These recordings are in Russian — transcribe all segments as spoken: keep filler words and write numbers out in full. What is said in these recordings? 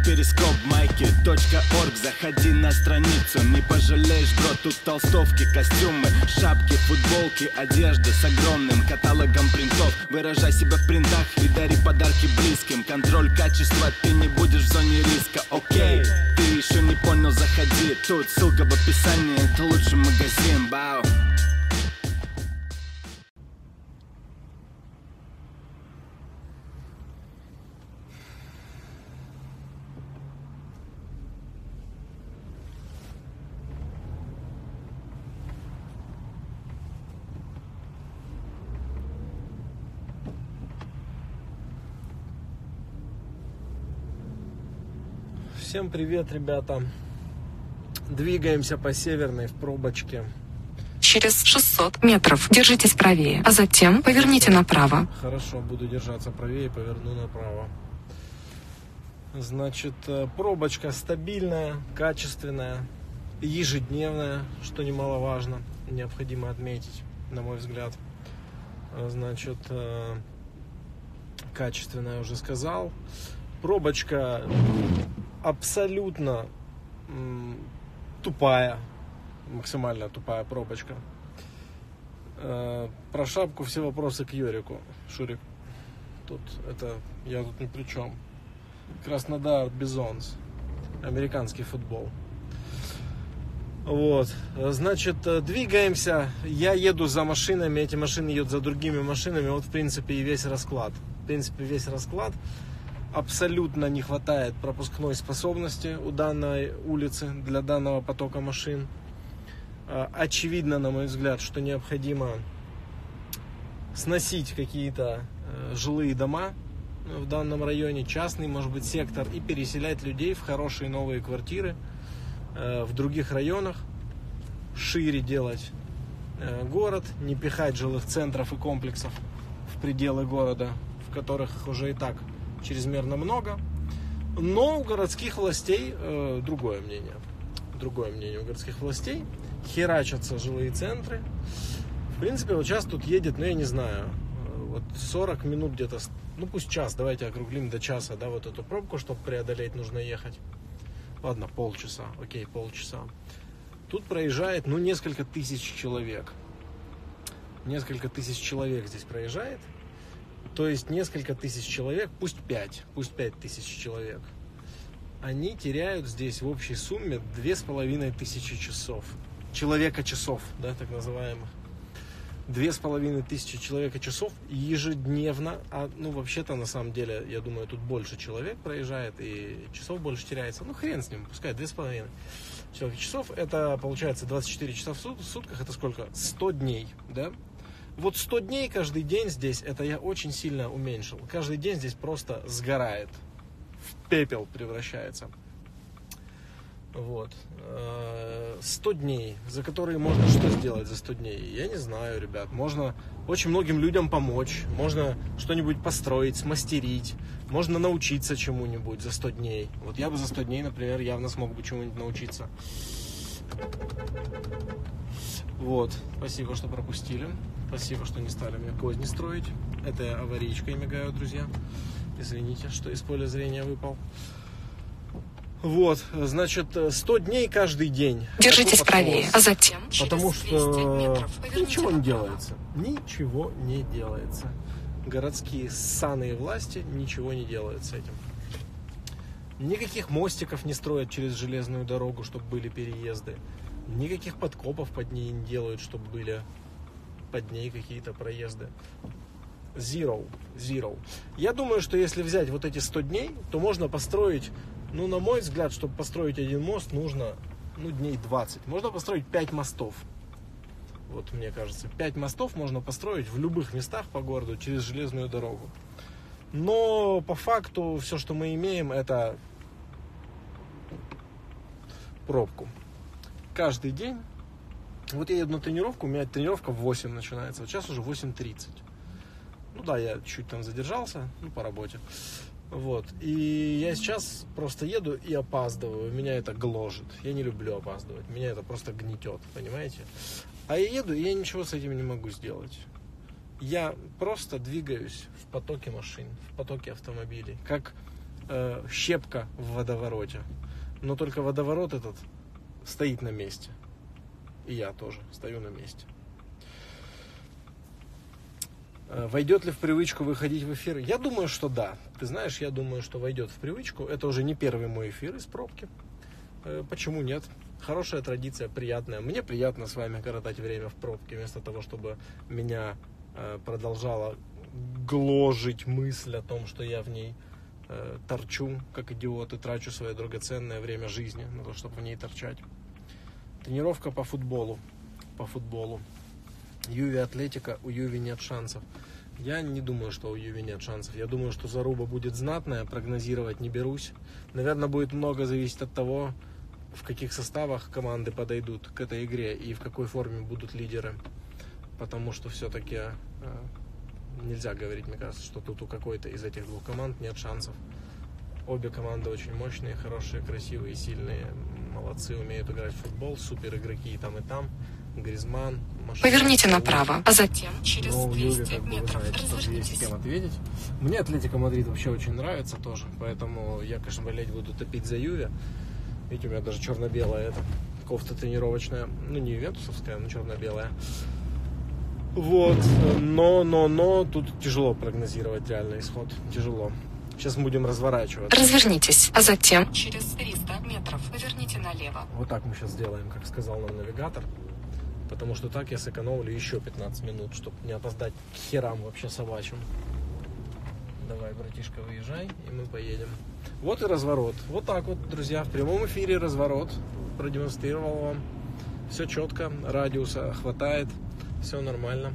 перископ майки точка орг. Заходи на страницу, не пожалеешь, бро. Тут толстовки, костюмы, шапки, футболки, одежда с огромным каталогом принтов. Выражай себя в принтах и дари подарки близким. Контроль качества, ты не будешь в зоне риска, окей. Ты еще не понял, заходи. Тут ссылка в описании, это лучший магазин, бау. Всем привет, ребята. Двигаемся по Северной в пробочке. Через шестьсот метров держитесь правее, а затем поверните направо. Хорошо, буду держаться правее, поверну направо. Значит, пробочка стабильная, качественная, ежедневная, что немаловажно, необходимо отметить, на мой взгляд. Значит, качественная, уже сказал. Пробочка абсолютно м, тупая, максимально тупая пробочка. Э, про шапку все вопросы к Йорику. Шурик, тут это я тут ни при чем. Краснодар Бизонс, американский футбол. Вот, значит, двигаемся. Я еду за машинами, эти машины едут за другими машинами. Вот, в принципе, и весь расклад. В принципе, весь расклад. Абсолютно не хватает пропускной способности у данной улицы для данного потока машин. Очевидно, на мой взгляд, что необходимо сносить какие-то жилые дома в данном районе, частный, может быть, сектор, и переселять людей в хорошие новые квартиры в других районах, шире делать город, не пихать жилых центров и комплексов в пределы города, в которых их уже и так чрезмерно много. Но у городских властей э, другое мнение. Другое мнение у городских властей. Херачатся жилые центры. В принципе, вот сейчас тут едет, ну я не знаю, вот сорок минут где-то, ну пусть час, давайте округлим до часа, да, вот эту пробку, чтобы преодолеть, нужно ехать. Ладно, полчаса, окей, полчаса. Тут проезжает, ну, несколько тысяч человек. Несколько тысяч человек здесь проезжает. То есть несколько тысяч человек, пусть пять, пусть пять тысяч человек, они теряют здесь в общей сумме две с половиной тысячи часов. Человека часов, да, так называемых. Две с половиной тысячи человека часов ежедневно. А, ну, вообще-то, на самом деле, я думаю, тут больше человек проезжает и часов больше теряется. Ну, хрен с ним, пускай две с половиной человека часов. Это, получается, двадцать четыре часа в сутках, это сколько? сто дней, да? Вот сто дней каждый день здесь, это я очень сильно уменьшил. Каждый день здесь просто сгорает, в пепел превращается. Вот. сто дней, за которые можно что сделать за сто дней? Я не знаю, ребят. Можно очень многим людям помочь. Можно что-нибудь построить, смастерить. Можно научиться чему-нибудь за сто дней. Вот я бы за сто дней, например, явно смог бы чему-нибудь научиться. Вот. Спасибо, что пропустили. Спасибо, что не стали мне козни строить. Это аварийкой мигаю, друзья. Извините, что из поля зрения выпал. Вот, значит, сто дней каждый день. Держитесь правее, а затем потому что ничего не делается. Ничего не делается. Городские ссаные власти ничего не делают с этим. Никаких мостиков не строят через железную дорогу, чтобы были переезды. Никаких подкопов под ней не делают, чтобы были под ней какие-то проезды. Zero. Zero. Я думаю, что если взять вот эти сто дней, то можно построить, ну, на мой взгляд, чтобы построить один мост, нужно, ну, дней двадцать. Можно построить пять мостов. Вот, мне кажется, пять мостов можно построить в любых местах по городу через железную дорогу. Но по факту все, что мы имеем, это пробку. Каждый день. Вот я еду на тренировку, у меня тренировка в восемь начинается, вот сейчас уже восемь тридцать. Ну да, я чуть там задержался, ну, по работе. Вот. И я сейчас просто еду и опаздываю. Меня это гложет. Я не люблю опаздывать. Меня это просто гнетет, понимаете? А я еду, и я ничего с этим не могу сделать. Я просто двигаюсь в потоке машин, в потоке автомобилей. Как э, щепка в водовороте. Но только водоворот этот стоит на месте. И я тоже стою на месте. Войдет ли в привычку выходить в эфир? Я думаю, что да. Ты знаешь, я думаю, что войдет в привычку. Это уже не первый мой эфир из пробки. Почему нет? Хорошая традиция, приятная. Мне приятно с вами коротать время в пробке, вместо того, чтобы меня продолжала гложить мысль о том, что я в ней торчу, как идиот, и трачу свое драгоценное время жизни на то, чтобы в ней торчать. Тренировка по футболу. По футболу. Юви Атлетика, у Юви нет шансов. Я не думаю, что у Юви нет шансов. Я думаю, что заруба будет знатная, прогнозировать не берусь. Наверное, будет много зависеть от того, в каких составах команды подойдут к этой игре и в какой форме будут лидеры. Потому что все-таки э, нельзя говорить, мне кажется, что тут у какой-то из этих двух команд нет шансов. Обе команды очень мощные, хорошие, красивые, сильные. Молодцы, умеют играть в футбол. Супер игроки и там, и там. Гризман, Машин. Поверните направо, а затем через ну, двести Юви, как бы, метров вы знаете, что есть с кем ответить. Мне Атлетико Мадрид вообще очень нравится тоже, поэтому я, конечно, болеть буду, топить за Юви. Видите, у меня даже черно-белая эта кофта тренировочная, ну не ювентусовская, но черно-белая. Вот, но, но, но тут тяжело прогнозировать реальный исход, тяжело. Сейчас мы будем разворачиваться. Развернитесь, а затем через триста метров поверните налево. Вот так мы сейчас сделаем, как сказал нам навигатор. Потому что так я сэкономлю еще пятнадцать минут, чтобы не опоздать к херам вообще собачьим. Давай, братишка, выезжай, и мы поедем. Вот и разворот. Вот так вот, друзья, в прямом эфире разворот. Продемонстрировал вам. Все четко, радиуса хватает, все нормально.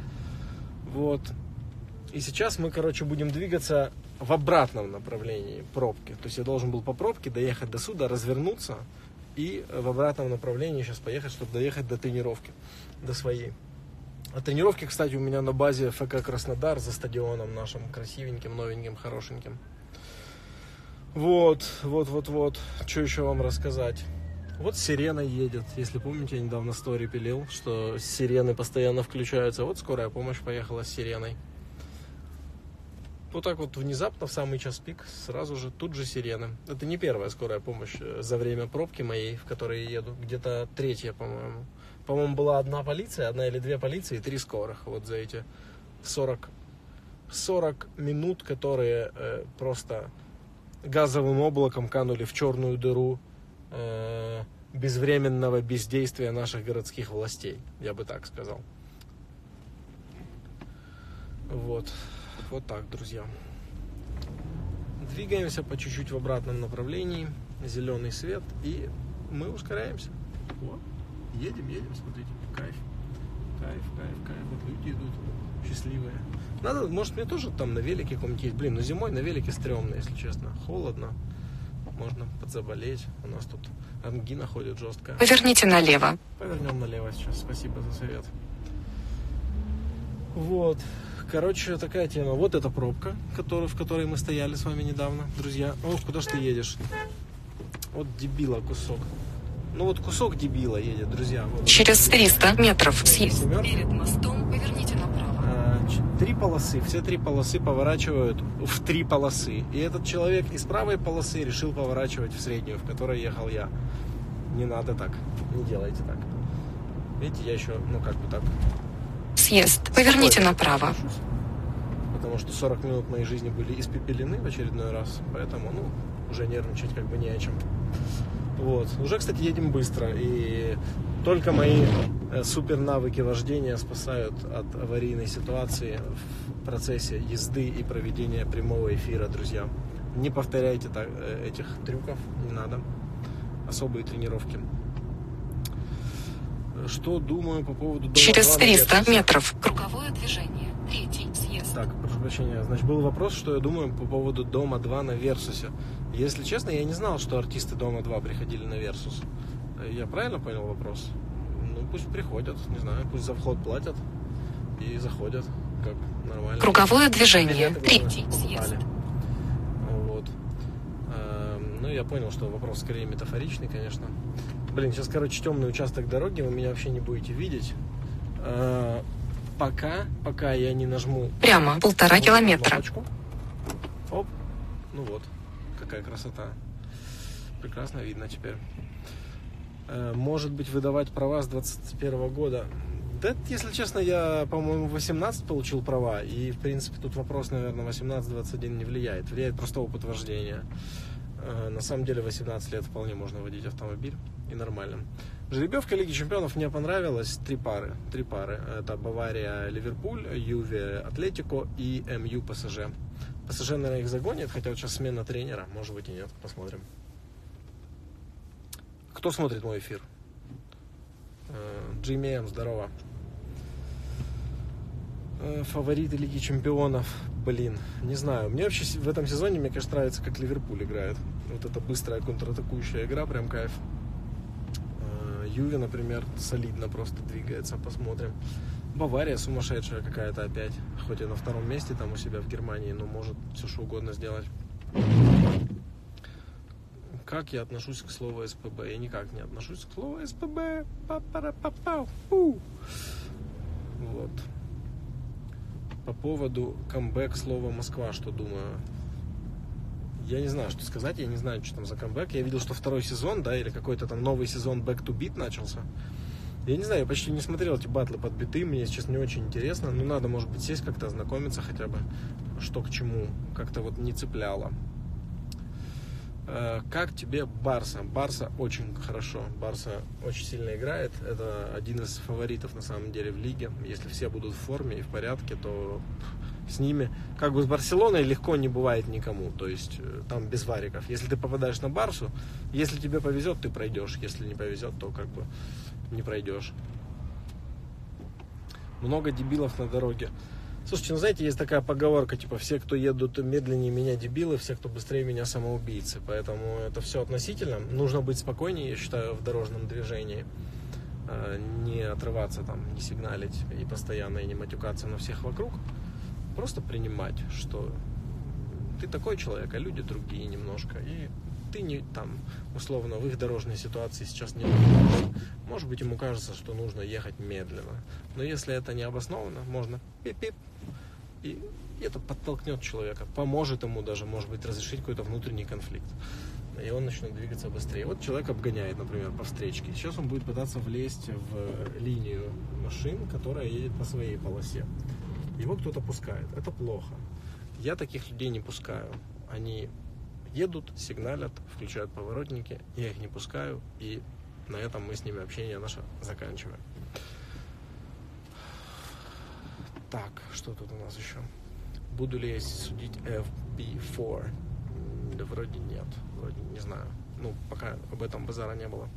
Вот. И сейчас мы, короче, будем двигаться в обратном направлении пробки. То есть я должен был по пробке доехать до сюда, развернуться и в обратном направлении сейчас поехать, чтобы доехать до тренировки, до своей. А тренировки, кстати, у меня на базе ФК Краснодар за стадионом нашим красивеньким, новеньким, хорошеньким. Вот, вот, вот, вот. Что еще вам рассказать? Вот сирена едет. Если помните, я недавно стори пилил, что сирены постоянно включаются. Вот скорая помощь поехала с сиреной. Вот так вот внезапно, в самый час пик, сразу же, тут же сирены. Это не первая скорая помощь за время пробки моей, в которой я еду. Где-то третья, по-моему. По-моему, была одна полиция, одна или две полиции и три скорых. Вот за эти сорок, сорок минут, которые э, просто газовым облаком канули в черную дыру э, безвременного бездействия наших городских властей. Я бы так сказал. Вот. Вот так, друзья. Двигаемся по чуть-чуть в обратном направлении. Зеленый свет. И мы ускоряемся. Вот. Едем, едем, смотрите. Кайф. Кайф, кайф, кайф. Вот люди идут счастливые. Надо, может, мне тоже там на велике каком-нибудь есть. Блин, ну зимой на велике стрёмно, если честно. Холодно. Можно подзаболеть. У нас тут ангина ходит жесткая. Поверните налево. Повернем налево сейчас. Спасибо за совет. Вот. Короче, такая тема. Вот эта пробка, который, в которой мы стояли с вами недавно, друзья. Ох, куда ж ты едешь? Вот дебила кусок. Ну вот кусок дебила едет, друзья. Вот. Через триста метров съезд. Перед мостом поверните направо. А, три полосы. Все три полосы поворачивают в три полосы. И этот человек из правой полосы решил поворачивать в среднюю, в которой ехал я. Не надо так. Не делайте так. Видите, я еще, ну как бы так... Съезд. Поверните направо. Потому что сорок минут моей жизни были испепелены в очередной раз. Поэтому, ну, уже нервничать как бы не о чем. Вот. Уже, кстати, едем быстро. И только мои супер навыки вождения спасают от аварийной ситуации в процессе езды и проведения прямого эфира, друзья. Не повторяйте так, этих трюков, не надо. Особые тренировки. Что думаю по поводу дома Через триста два метров. Круговое движение. Третий съезд. Так, прошу прощения. Значит, был вопрос, что я думаю по поводу дома два на Версусе. Если честно, я не знал, что артисты дома два приходили на Версус. Я правильно понял вопрос? Ну, пусть приходят, не знаю, пусть за вход платят и заходят, как нормально. Круговое движение. Третий съезд. Вот. Ну, я понял, что вопрос скорее метафоричный, конечно. Блин, сейчас, короче, темный участок дороги, вы меня вообще не будете видеть. А, пока, пока я не нажму... Прямо полтора километра. Кнопочку. Оп, ну вот. какая красота. Прекрасно видно теперь. Может быть, выдавать права с двадцать первого года. Да, если честно, я, по-моему, в восемнадцать получил права. И, в принципе, тут вопрос, наверное, восемнадцать двадцать один не влияет. Влияет просто опыт вождения. На самом деле, восемнадцать лет вполне можно водить автомобиль. И нормально. Жеребьевка Лиги Чемпионов мне понравилась. Три пары. Три пары. Это Бавария, Ливерпуль, Юве, Атлетико и МЮ, ПСЖ. ПСЖ, наверное, их загонит, хотя вот сейчас смена тренера. Может быть и нет. Посмотрим. Кто смотрит мой эфир? Джимми М, здорово. Фавориты Лиги Чемпионов. Блин, не знаю. Мне вообще в этом сезоне, мне кажется, нравится, как Ливерпуль играет. Вот эта быстрая контратакующая игра, прям кайф. Юве, например, солидно просто двигается. Посмотрим. Бавария сумасшедшая какая-то опять. Хоть и на втором месте там у себя в Германии, но может все что угодно сделать. Как я отношусь к слову СПБ? Я никак не отношусь к слову СПБ. Па-пара-па-пау. Вот. По поводу камбэк слова Москва, что думаю? Я не знаю, что сказать, я не знаю, что там за камбэк. Я видел, что второй сезон, да, или какой-то там новый сезон Back to Beat начался. Я не знаю, я почти не смотрел эти батлы под биты, мне сейчас не очень интересно. Ну, надо, может быть, сесть как-то, ознакомиться хотя бы, что к чему. Как-то вот не цепляло. Как тебе Барса? Барса очень хорошо. Барса очень сильно играет. Это один из фаворитов на самом деле в лиге. Если все будут в форме и в порядке, то с ними, как бы с Барселоной, легко не бывает никому. То есть там без вариков. Если ты попадаешь на Барсу, если тебе повезет, ты пройдешь. Если не повезет, то как бы не пройдешь. Много дебилов на дороге. Слушайте, ну знаете, есть такая поговорка, типа, все, кто едут медленнее меня, дебилы, все, кто быстрее меня, самоубийцы. Поэтому это все относительно. Нужно быть спокойнее, я считаю, в дорожном движении. Не отрываться там, не сигналить и постоянно и не матюкаться на всех вокруг. Просто принимать, что ты такой человек, а люди другие немножко. И ты не там, условно, в их дорожной ситуации сейчас не можешь. Может быть, ему кажется, что нужно ехать медленно. Но если это не обосновано, можно пип-пип. И это подтолкнет человека, поможет ему даже, может быть, разрешить какой-то внутренний конфликт. И он начнет двигаться быстрее. Вот человек обгоняет, например, по встречке. Сейчас он будет пытаться влезть в линию машин, которая едет по своей полосе. Его кто-то пускает. Это плохо. Я таких людей не пускаю. Они едут, сигналят, включают поворотники. Я их не пускаю. И на этом мы с ними общение наше заканчиваем. Так, что тут у нас еще? Буду ли я судить эф би четыре? Да вроде нет, вроде не знаю. Ну, пока об этом базара не было.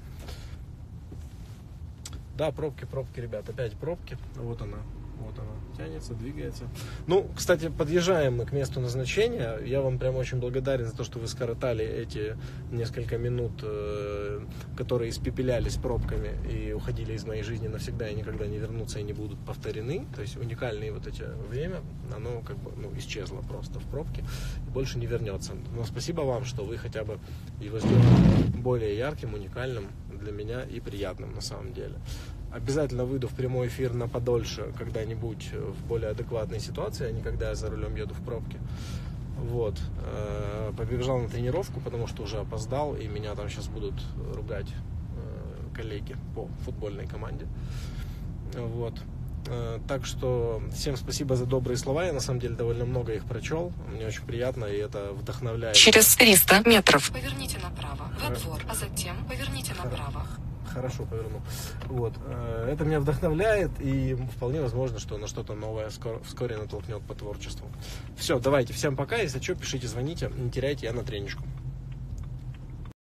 Да, пробки, пробки, ребят, опять пробки. Вот она, вот она тянется, двигается. Ну, кстати, подъезжаем мы к месту назначения. Я вам прям очень благодарен за то, что вы скоротали эти несколько минут, которые испепелялись пробками и уходили из моей жизни навсегда и никогда не вернутся и не будут повторены. То есть уникальное вот это время, оно как бы ну, исчезло просто в пробке и больше не вернется. Но спасибо вам, что вы хотя бы его сделали более ярким, уникальным для меня и приятным на самом деле. Обязательно выйду в прямой эфир на подольше когда-нибудь в более адекватной ситуации, а не когда я за рулем еду в пробке. Вот. Побежал на тренировку, потому что уже опоздал, и меня там сейчас будут ругать коллеги по футбольной команде. Вот. Так что всем спасибо за добрые слова. Я на самом деле довольно много их прочел. Мне очень приятно, и это вдохновляет. Через триста метров поверните направо во двор, а затем поверните направо. Хорошо повернул. Вот. Это меня вдохновляет, и вполне возможно, что на что-то новое скоро, вскоре натолкнет по творчеству. Все, давайте, всем пока. Если что, пишите, звоните. Не теряйте, я на треничку.